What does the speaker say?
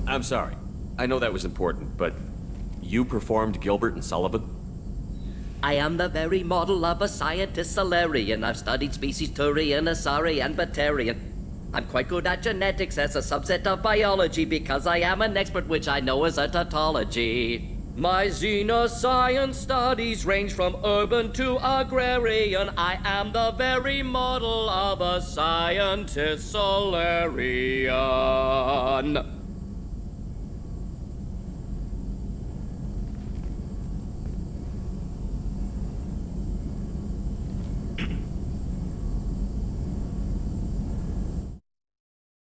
I'm sorry. I know that was important, but you performed Gilbert and Sullivan? I am the very model of a scientist salarian. I've studied species Turian, Asari, and Batarian. I'm quite good at genetics as a subset of biology because I am an expert, which I know is a tautology. My xenoscience studies range from urban to agrarian. I am the very model of a scientist salarian.